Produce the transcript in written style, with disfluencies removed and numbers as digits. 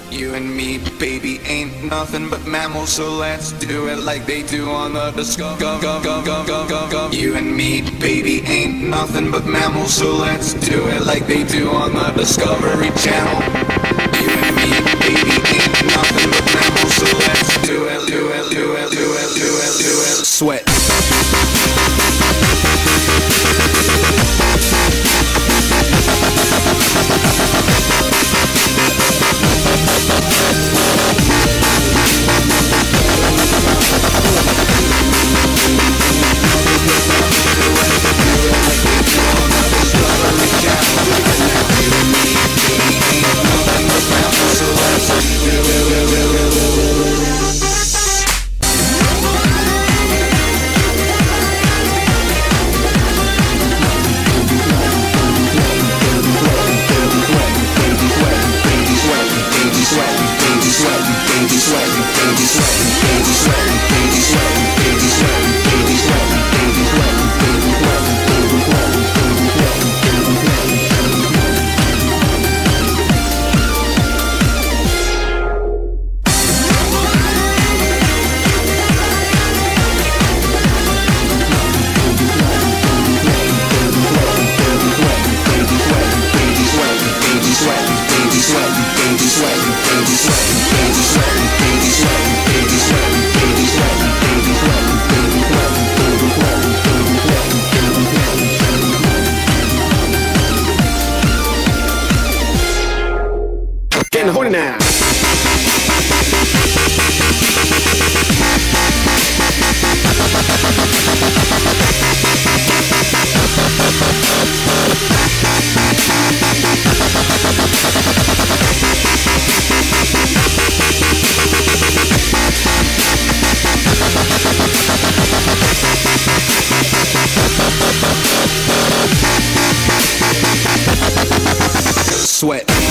You and me, baby, ain't nothing but mammals, so let's do it like they do on the Discovery. You and me, baby, ain't nothing but mammals, so let's do it like they do on the Discovery Channel. You and me, baby, ain't nothing but mammals, so let's do it, do it, do it, do it, do it, do it. Sweat. Getting horny now. Sweat.